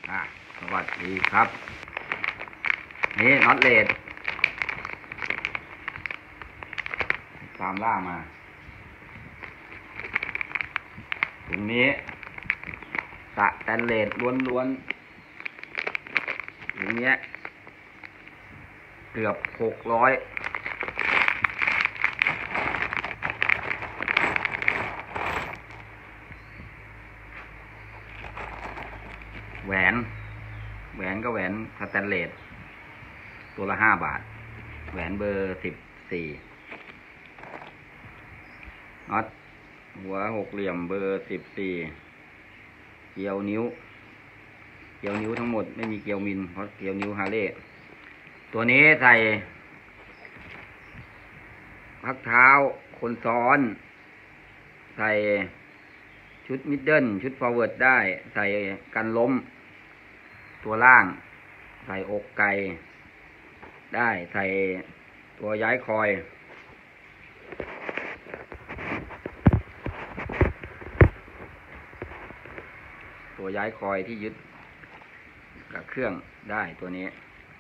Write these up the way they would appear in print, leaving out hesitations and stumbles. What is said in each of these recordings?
สวัสดีครับ นี่น็อตเลดตามล่ามาตรงนี้สแตนเลสล้วนๆตรงนี้เกือบ600แหวนก็แหวนสแตนเลสตัวละ5 บาทแหวนเบอร์14น็อตหัวหกเหลี่ยมเบอร์14เกลียวนิ้วทั้งหมดไม่มีเกลียวมิลเพราะเกลียวนิ้วฮาร์เลย์ตัวนี้ใส่พักเท้าคนซ้อนใส่ชุดมิดเดิลชุดฟอร์เวิร์ดได้ใส่กันล้มตัวล่างใส่อกไก่ได้ใส่ตัวย้ายคอยที่ยึดกับเครื่องได้ตัวนี้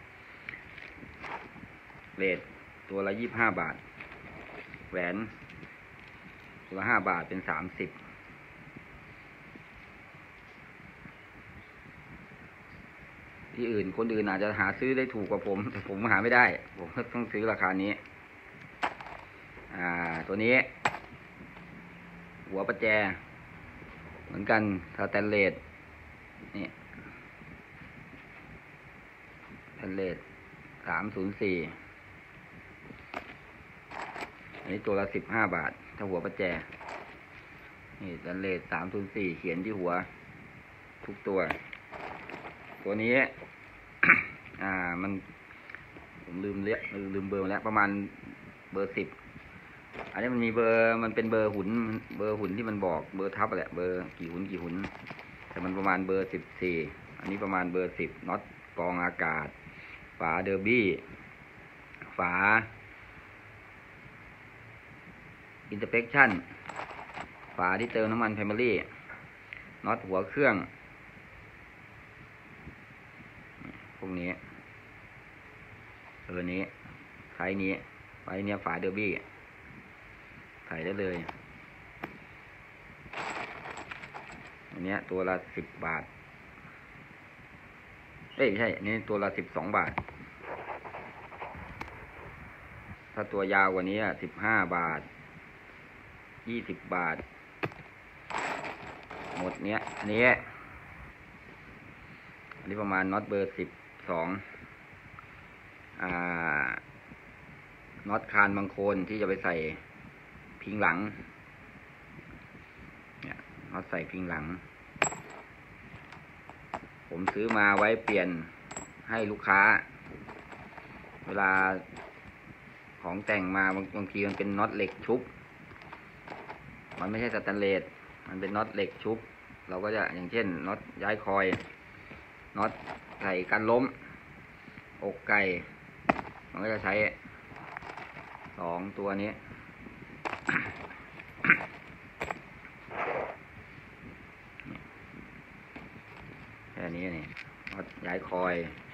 เรทตัวละ25 บาทแหวนตัวละ5 บาทเป็น30ที่อื่นคนอื่นอาจจะหาซื้อได้ถูกกว่าผมแต่ผมหาไม่ได้ผมต้องซื้อราคานี้ตัวนี้หัวประแจเหมือนกันสแตนเลสนี่สแตนเลส304อันนี้ตัวละ15 บาทถ้าหัวประแจนี่สแตนเลส304เขียนที่หัวทุกตัวนี้ มันผมลืมเบอร์แล้วประมาณเบอร์10อันนี้มันมีเบอร์มันเป็นเบอร์หุ่นที่มันบอกเบอร์ทับแหละเบอร์กี่หุ่นแต่มันประมาณเบอร์14อันนี้ประมาณเบอร์10น็อตกรองอากาศฝาเดอร์บี้ฝาอินเตอร์เฟคชั่นฝาที่เติมน้ำมันไพรมารี่น็อตหัวเครื่องพวกนี้นี้ไซส์นี้ฝาเดอร์บี้ใส่ได้เลยอันนี้ตัวละ10 บาทไม่ใช่อันนี้ตัวละ12 บาทถ้าตัวยาวกว่านี้15 บาท20 บาทหมดเนี้ยอันนี้ประมาณน็อตเบอร์12น็อตคานบางโคนที่จะไปใส่พิงหลังเนี่ยน็อตใส่พิงหลังผมซื้อมาไว้เปลี่ยนให้ลูกค้าเวลาของแต่งมาบางทีมันเป็นน็อตเหล็กชุบมันไม่ใช่สแตนเลสมันเป็นน็อตเหล็กชุบเราก็จะอย่างเช่นน็อตย้ายคอยน็อตใส่กันล้มอกไก่มันก็จะใช้2 ตัวนี้แค่นี้นี่น็อตย้ายคอย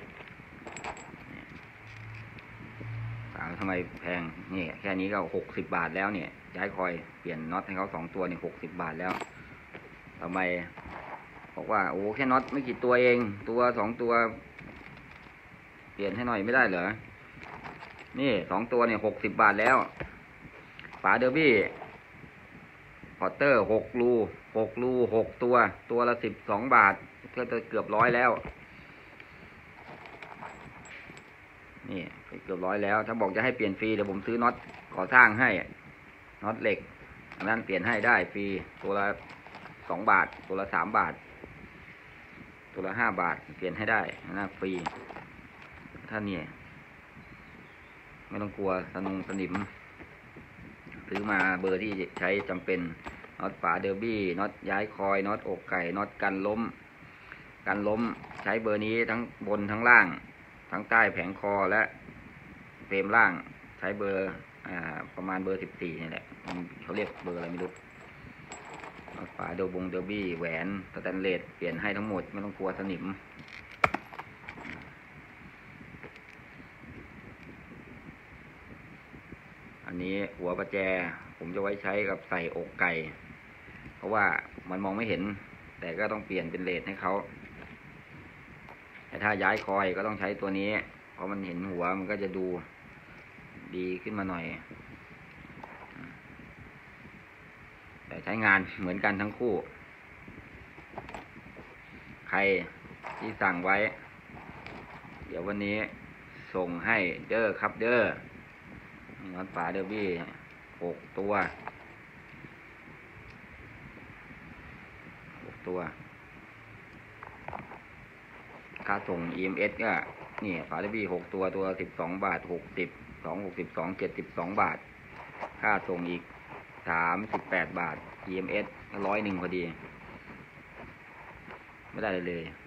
ถามทำไมแพงนี่แค่นี้ก็60 บาทแล้วเนี่ยย้ายคอยเปลี่ยนน็อตให้เขา2 ตัวนี่60 บาทแล้วทำไมบอกว่าโอ้แค่น็อตไม่กี่ตัวเองตัว2 ตัวเปลี่ยนให้หน่อยไม่ได้เหรอนี่2 ตัวเนี่ย60 บาทแล้วฝาเดอร์บี้พอตเตอร์6 รู6 ตัวละ12 บาทก็จะเกือบ100แล้วนี่เกือบ100แล้วถ้าบอกจะให้เปลี่ยนฟรีเดี๋ยวผมซื้อน็อตก่อสร้างให้น็อตเหล็กอันนั้นเปลี่ยนให้ได้ฟรีตัวละ2 บาทตัวละ3 บาทตัวละ5 บาทเปลี่ยนให้ได้นะฟรีถ้าเนี่ยไม่ต้องกลัวสนิมซื้อมาเบอร์ที่ใช้จำเป็นน็อตฝาเดอร์บี้น็อตย้ายคอยน็อตอกไก่น็อตกันล้มใช้เบอร์นี้ทั้งบนทั้งล่างทั้งใต้แผงคอและเฟรมล่างใช้เบอร์ประมาณเบอร์14นี่แหละเขาเรียกเบอร์อะไรไม่รู้น็อตฝาเดอร์บี้แหวนสแตนเลสเปลี่ยนให้ทั้งหมดไม่ต้องกลัวสนิมนนี้หัวประแจผมจะไว้ใช้กับใส่อกไก่เพราะว่ามันมองไม่เห็นแต่ก็ต้องเปลี่ยนเป็นเลสให้เขาแต่ถ้าย้ายคอยก็ต้องใช้ตัวนี้เพราะมันเห็นหัวมันก็จะดูดีขึ้นมาหน่อยแต่ใช้งานเหมือนกันทั้งคู่ใครที่สั่งไว้เดี๋ยววันนี้ส่งให้เด้อครับเด้อน็อตฝาเดอร์บี้6 ตัวค่าส่ง EMS ก็นี่ฝาเดอร์บี้6 ตัว12 บาท60 2 62 72 บาทค่าส่งอีก38 บาท EMS 100 พอดีไม่ได้เลย